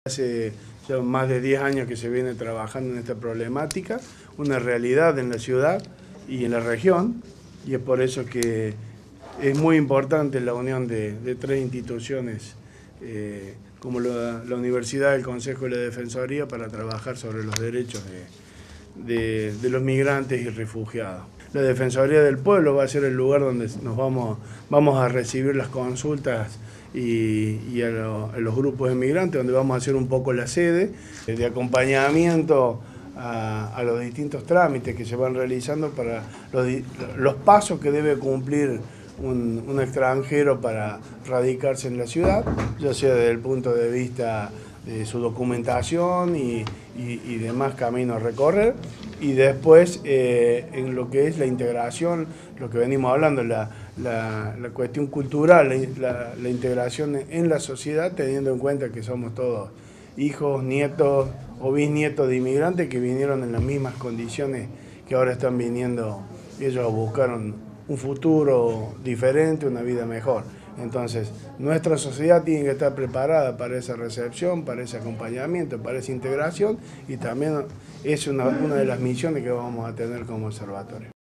Hace ya más de 10 años que se viene trabajando en esta problemática, una realidad en la ciudad y en la región, y es por eso que es muy importante la unión de tres instituciones como la Universidad, el Consejo y la Defensoría para trabajar sobre los derechos de los migrantes y refugiados. La Defensoría del Pueblo va a ser el lugar donde nos vamos a recibir las consultas y a los grupos de migrantes, donde vamos a hacer un poco la sede de acompañamiento a los distintos trámites que se van realizando para los pasos que debe cumplir un extranjero para radicarse en la ciudad, ya sea desde el punto de vista de su documentación y demás caminos a recorrer, y después en lo que es la integración, lo que venimos hablando, la cuestión cultural, la integración en la sociedad, teniendo en cuenta que somos todos hijos, nietos o bisnietos de inmigrantes que vinieron en las mismas condiciones que ahora están viniendo ellos a buscar un futuro diferente, una vida mejor. Entonces, nuestra sociedad tiene que estar preparada para esa recepción, para ese acompañamiento, para esa integración, y también es una de las misiones que vamos a tener como observatorio.